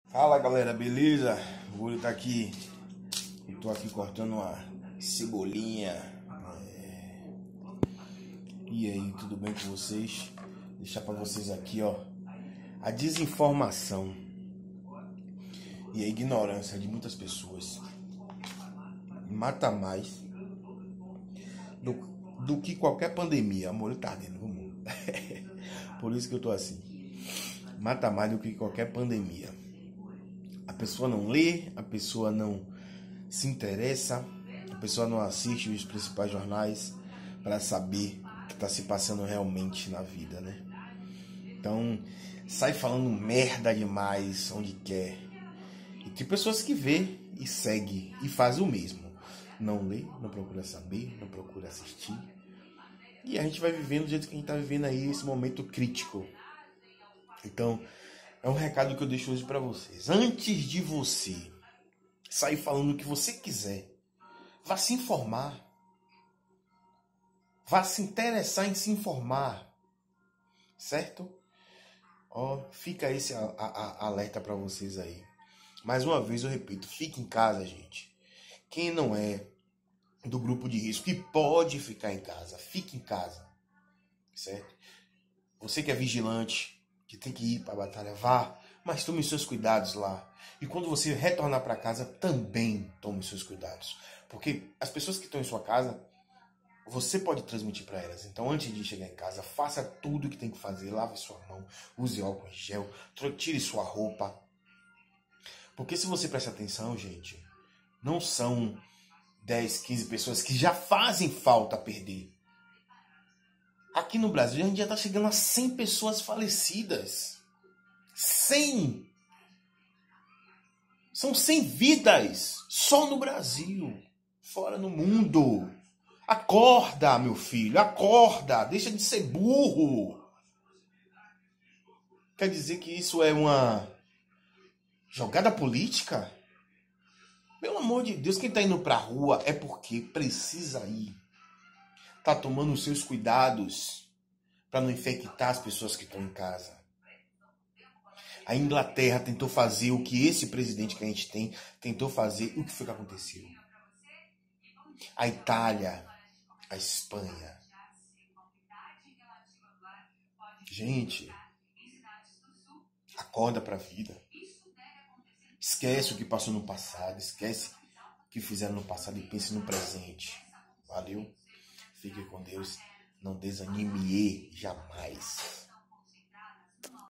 Fala galera, beleza? O olho tá aqui. Eu tô aqui cortando uma cebolinha. E aí, tudo bem com vocês? Deixar pra vocês aqui, ó, a desinformação e a ignorância de muitas pessoas mata mais do que qualquer pandemia. Amor, tá ardendo, vamos. Por isso que eu tô assim. Mata mais do que qualquer pandemia. A pessoa não lê, a pessoa não se interessa, a pessoa não assiste os principais jornais para saber o que está se passando realmente na vida, né? Então, sai falando merda demais onde quer. E tem pessoas que vê e segue e faz o mesmo. Não lê, não procura saber, não procura assistir. E a gente vai vivendo do jeito que a gente está vivendo aí, esse momento crítico. Então, é um recado que eu deixo hoje para vocês. Antes de você sair falando o que você quiser, vá se informar. Vá se interessar em se informar. Certo? Ó, fica esse alerta para vocês aí. Mais uma vez eu repito, fique em casa, gente. Quem não é do grupo de risco que pode ficar em casa, fique em casa. Certo? Você que é vigilante, que tem que ir para a batalha, vá, mas tome seus cuidados lá. E quando você retornar para casa, também tome seus cuidados. Porque as pessoas que estão em sua casa, você pode transmitir para elas. Então, antes de chegar em casa, faça tudo o que tem que fazer. Lave sua mão, use álcool em gel, tire sua roupa. Porque se você prestar atenção, gente, não são 10, 15 pessoas que já fazem falta perder. Aqui no Brasil, a gente já está chegando a 100 pessoas falecidas. 100! São 100 vidas só no Brasil, fora no mundo. Acorda, meu filho, acorda, deixa de ser burro. Quer dizer que isso é uma jogada política? Pelo amor de Deus, quem tá indo pra rua é porque precisa ir. Tá tomando os seus cuidados para não infectar as pessoas que estão em casa. A Inglaterra tentou fazer o que esse presidente que a gente tem tentou fazer. E o que foi que aconteceu? A Itália, a Espanha. Gente, acorda pra vida. Esquece o que passou no passado. Esquece o que fizeram no passado e pense no presente. Valeu? Fique com Deus. Não desanime jamais.